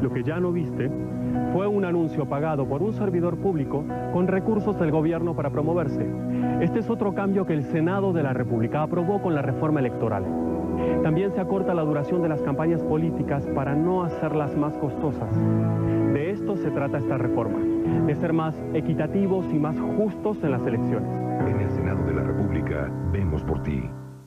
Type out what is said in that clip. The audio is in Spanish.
Lo que ya no viste fue un anuncio pagado por un servidor público con recursos del gobierno para promoverse. Este es otro cambio que el Senado de la República aprobó con la reforma electoral. También se acorta la duración de las campañas políticas para no hacerlas más costosas. De esto se trata esta reforma, de ser más equitativos y más justos en las elecciones. En el Senado de la República, vemos por ti.